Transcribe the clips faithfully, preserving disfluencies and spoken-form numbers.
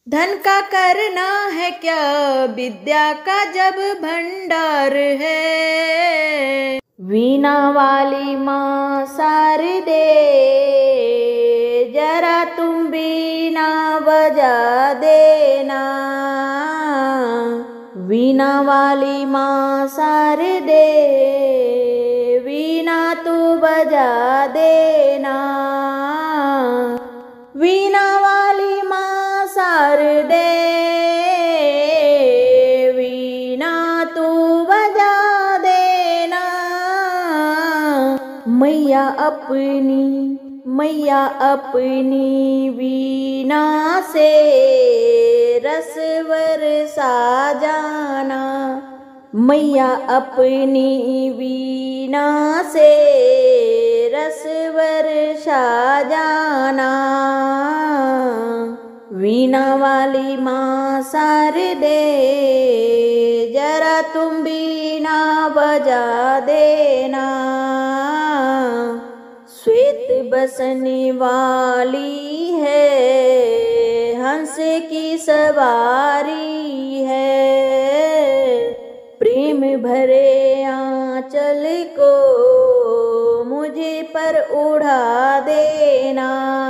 धन का करना है क्या, विद्या का जब भंडार है। वीणा वाली माँ शारदे, जरा तुम वीणा बजा देना। वीणा वाली माँ शारदे, वीणा तू बजा देना। वीणा वाली माँ शारदे, वीणा तू बजा देना। मैया अपनी मैया अपनी वीणा से रस बरसा जाना। मैया अपनी वीणा से रस बरसा जाना। वीणा वाली माँ शारदे, जरा तुम वीणा बजा देना। श्वेत बसने वाली है, हंस की सवारी है। प्रेम भरे आंचल को मुझे पर उड़ा देना।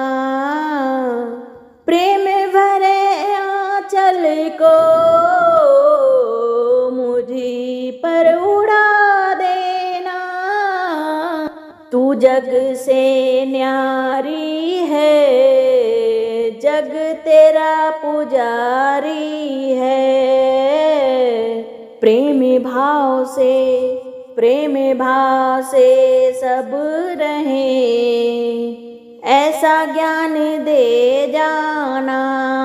प्रेम भरे आंचल को मुझे पर उड़ा देना। तू जग से न्यारी है, जग तेरा पुजारी है। प्रेम भाव से प्रेम भाव से सब रहे, ऐसा ज्ञान दे जाना।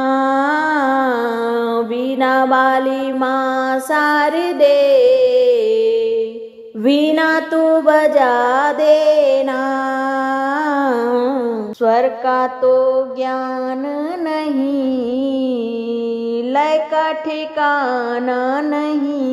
वीणा वाली माँ शारदे, वीणा तू बजा देना। स्वर का तो ज्ञान नहीं, लय का ठिकाना नहीं।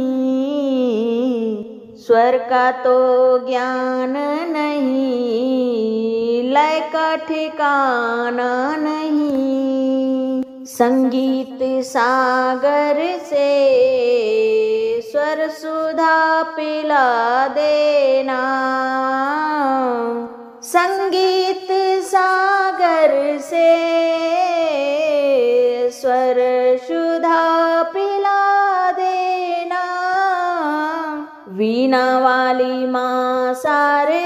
स्वर का तो ज्ञान नहीं, लय का ठिकाना नहीं। संगीत सागर से स्वर सुधा पिला देना। संगीत सागर से स्वर सुधा पिला देना। वीणा वाली माँ शारदे,